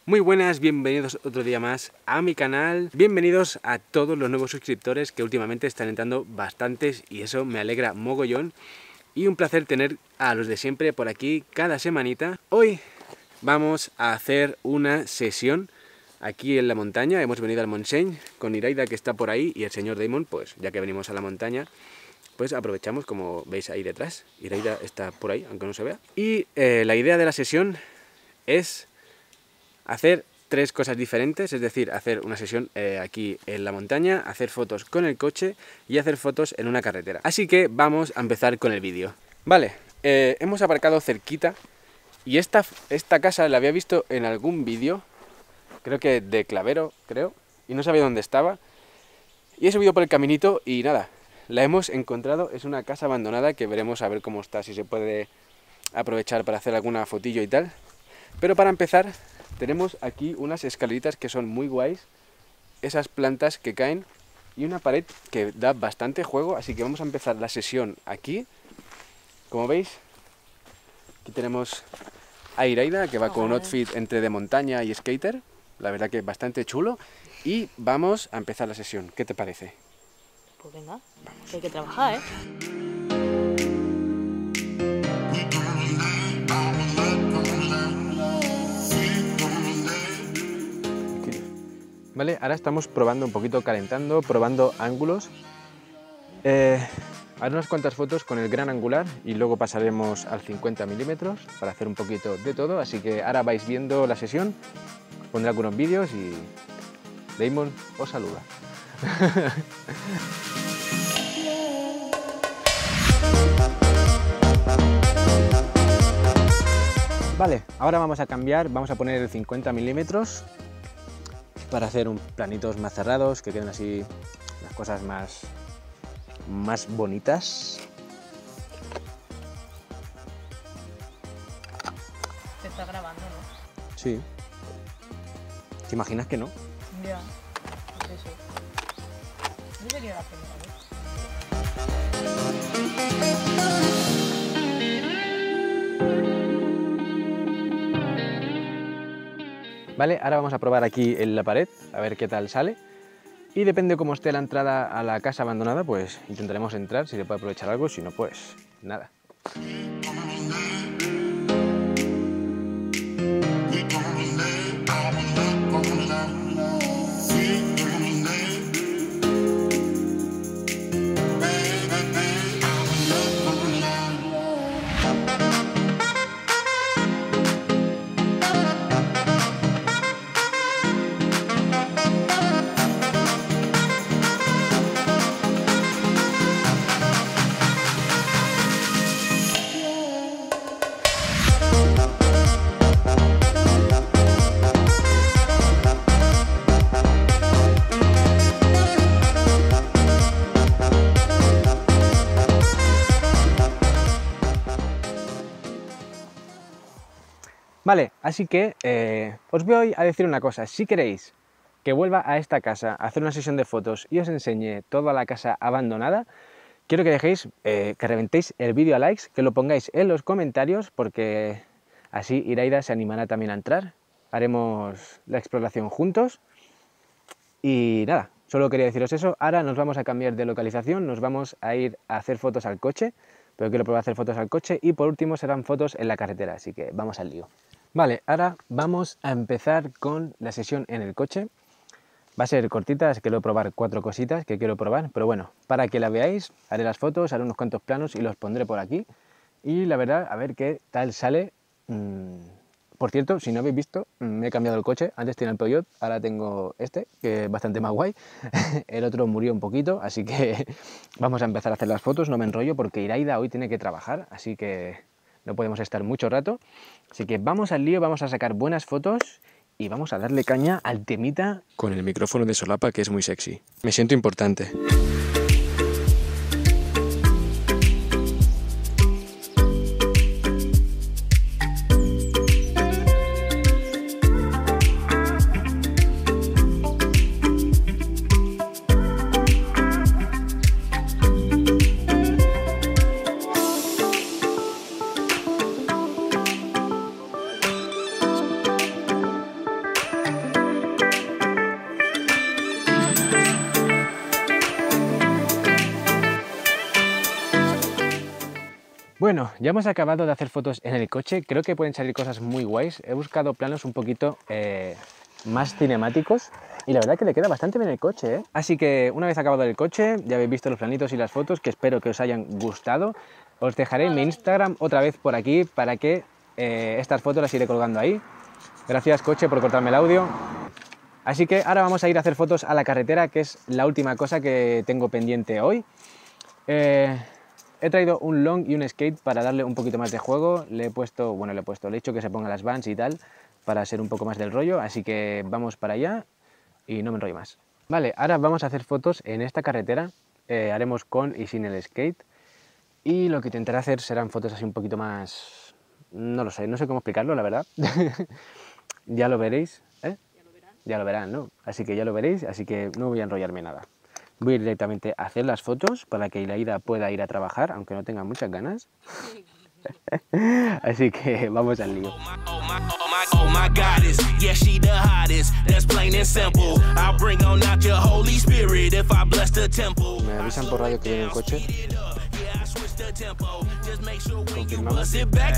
Muy buenas, bienvenidos otro día más a mi canal. Bienvenidos a todos los nuevos suscriptores que últimamente están entrando bastantes y eso me alegra mogollón. Y un placer tener a los de siempre por aquí cada semanita. Hoy vamos a hacer una sesión aquí en la montaña. Hemos venido al Montseny con Iraida, que está por ahí, y el señor Damon, pues ya que venimos a la montaña, pues aprovechamos, como veis ahí detrás. Iraida está por ahí, aunque no se vea. Y la idea de la sesión es hacer tres cosas diferentes, es decir, hacer una sesión aquí en la montaña, hacer fotos con el coche y hacer fotos en una carretera. Así que vamos a empezar con el vídeo. Vale, hemos aparcado cerquita y esta casa la había visto en algún vídeo, creo que de Clavero, y no sabía dónde estaba. Y he subido por el caminito y nada, la hemos encontrado. Es una casa abandonada que veremos a ver cómo está, si se puede aprovechar para hacer alguna fotillo y tal. Pero para empezar, tenemos aquí unas escaleritas que son muy guays, esas plantas que caen y una pared que da bastante juego, así que vamos a empezar la sesión aquí. Como veis, aquí tenemos a Iraida, que va con un outfit entre de montaña y skater, la verdad que es bastante chulo, y vamos a empezar la sesión. ¿Qué te parece? Pues venga, que hay que trabajar, ¿eh? Vale, ahora estamos probando un poquito, calentando, probando ángulos. Haré unas cuantas fotos con el gran angular y luego pasaremos al 50 milímetros para hacer un poquito de todo. Así que ahora vais viendo la sesión, pondré algunos vídeos y Damon os saluda. Vale, ahora vamos a cambiar, vamos a poner el 50 milímetros. Para hacer planitos más cerrados, que queden así las cosas más bonitas. Te está grabando, ¿no? Sí. ¿Te imaginas que no? Ya, es eso. No sería la primera Vale, ahora vamos a probar aquí en la pared, a ver qué tal sale. Y depende cómo esté la entrada a la casa abandonada, pues intentaremos entrar, si se puede aprovechar algo, si no, pues nada. Vale, así que os voy a decir una cosa. Si queréis que vuelva a esta casa a hacer una sesión de fotos y os enseñe toda la casa abandonada, quiero que dejéis, que reventéis el vídeo a likes, que lo pongáis en los comentarios, porque así Iraida se animará también a entrar. Haremos la exploración juntos. Y nada, solo quería deciros eso. Ahora nos vamos a cambiar de localización, nos vamos a ir a hacer fotos al coche, pero quiero probar a hacer fotos al coche, y por último serán fotos en la carretera, así que vamos al lío. Vale, ahora vamos a empezar con la sesión en el coche. Va a ser cortita, es que quiero probar 4 cositas que quiero probar, pero bueno, para que la veáis, haré las fotos, haré unos cuantos planos y los pondré por aquí. Y la verdad, a ver qué tal sale. Por cierto, si no habéis visto, me he cambiado el coche. Antes tenía el Peugeot, ahora tengo este, que es bastante más guay. El otro murió un poquito, así que vamos a empezar a hacer las fotos. No me enrollo porque Iraida hoy tiene que trabajar, así que no podemos estar mucho rato. Así que vamos al lío, vamos a sacar buenas fotos y vamos a darle caña al temita con el micrófono de solapa, que es muy sexy. Me siento importante. Bueno, ya hemos acabado de hacer fotos en el coche, creo que pueden salir cosas muy guays. He buscado planos un poquito más cinemáticos y la verdad que le queda bastante bien el coche, ¿eh? Así que una vez acabado el coche, ya habéis visto los planitos y las fotos, que espero que os hayan gustado. Os dejaré mi Instagram otra vez por aquí para que estas fotos las iré colgando ahí. Gracias, coche, por cortarme el audio. Así que ahora vamos a ir a hacer fotos a la carretera, que es la última cosa que tengo pendiente hoy. He traído un long y un skate para darle un poquito más de juego. Le he dicho que se ponga las Vans y tal, para ser un poco más del rollo, así que vamos para allá y no me enrollo más. Vale, ahora vamos a hacer fotos en esta carretera, haremos con y sin el skate, y lo que intentaré hacer serán fotos así un poquito más... no lo sé, no sé cómo explicarlo, la verdad. Ya lo veréis, ¿eh? Ya lo verán, ¿no? Así que ya lo veréis, así que no voy a enrollarme nada. Voy a ir directamente a hacer las fotos para que Iraida pueda ir a trabajar, aunque no tenga muchas ganas. Así que vamos al lío. Me avisan por radio que viene un coche. Confirmamos.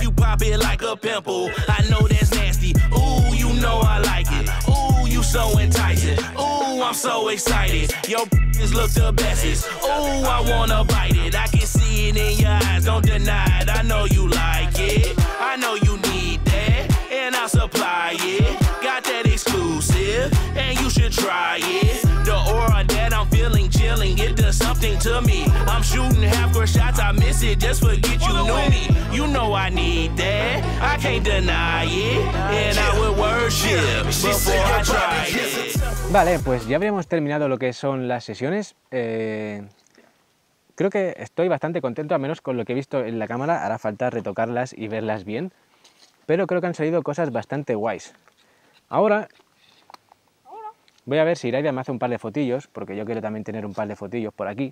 So enticing, ooh, I'm so excited. Your look the bestest. Ooh, I wanna bite it. I can see it in your eyes, don't deny it. I know you like it. I know you need that, and I'll supply it. Got that exclusive, and you should try it. The aura that I'm feeling chilling, it does something to me. I'm shooting half-court shots, I miss it, just forget you knew me. You know I need that, I can't deny it, and I will worship before I try it. Vale, pues ya habríamos terminado lo que son las sesiones. Creo que estoy bastante contento, al menos con lo que he visto en la cámara. Hará falta retocarlas y verlas bien, pero creo que han salido cosas bastante guays. Ahora voy a ver si Iraida me hace un par de fotillos, porque yo quiero también tener un par de fotillos por aquí.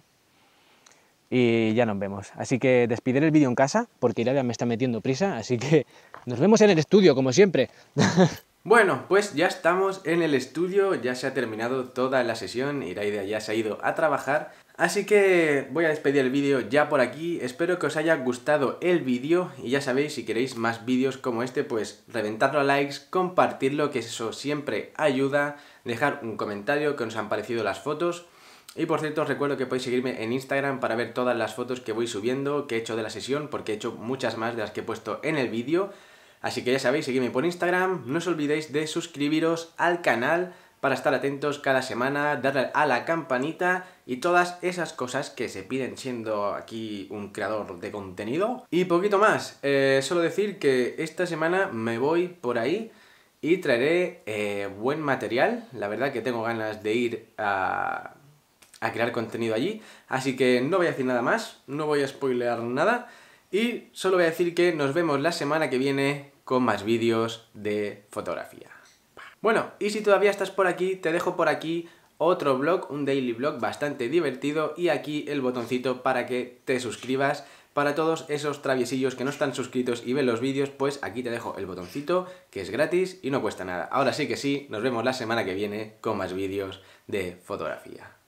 Y ya nos vemos. Así que despidiré el vídeo en casa, porque Iraida me está metiendo prisa, así que nos vemos en el estudio, como siempre. Bueno, pues ya estamos en el estudio, ya se ha terminado toda la sesión, Iraida ya se ha ido a trabajar, así que voy a despedir el vídeo ya por aquí. Espero que os haya gustado el vídeo y ya sabéis, si queréis más vídeos como este, pues reventadlo a likes, compartirlo, que eso siempre ayuda, dejar un comentario que os han parecido las fotos. Y por cierto, os recuerdo que podéis seguirme en Instagram para ver todas las fotos que voy subiendo, que he hecho de la sesión, porque he hecho muchas más de las que he puesto en el vídeo. Así que ya sabéis, seguidme por Instagram, no os olvidéis de suscribiros al canal para estar atentos cada semana, darle a la campanita y todas esas cosas que se piden siendo aquí un creador de contenido. Y poquito más, solo decir que esta semana me voy por ahí y traeré buen material. La verdad que tengo ganas de ir a crear contenido allí, así que no voy a decir nada más, no voy a spoilear nada. Y solo voy a decir que nos vemos la semana que viene con más vídeos de fotografía. Bueno, y si todavía estás por aquí, te dejo por aquí otro vlog, un daily vlog bastante divertido, y aquí el botoncito para que te suscribas. Para todos esos traviesillos que no están suscritos y ven los vídeos, pues aquí te dejo el botoncito, que es gratis y no cuesta nada. Ahora sí que sí, nos vemos la semana que viene con más vídeos de fotografía.